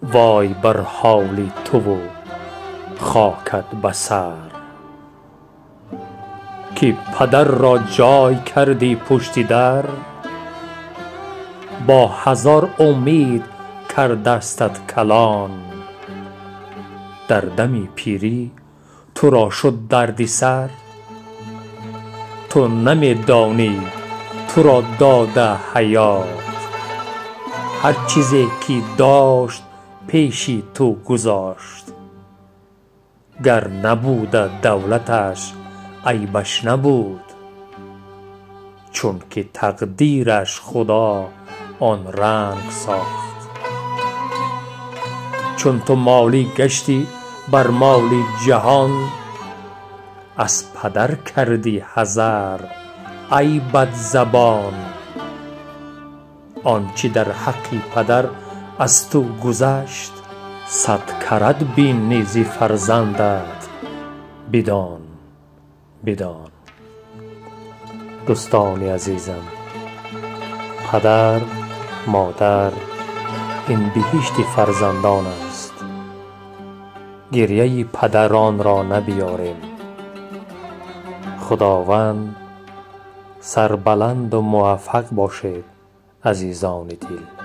وای بر حال تو و خاکت بسر که پدر را جای کردی پشت در، با هزار امید کردستت کلان. در دم پیری تو را شد دردی سر، تو نمی دانی تو را داده حیات. هر چیزی که داشت پیشی تو گذاشت، گر نبوده دولتش عیبش نبود، چون که تقدیرش خدا آن رنگ ساخت. چون تو مالی گشتی بر مال جهان، از پدر کردی حذر ای بد زبان. آنچه در حق پدر از تو گذشت، صد کرت بینی ز فرزندت بدان. دوستان عزیزم، پدر مادر این بهشت فرزندان است. گریه پدران را نبیاریم. خداوند سربلند و موفق باشید عزیزان دل.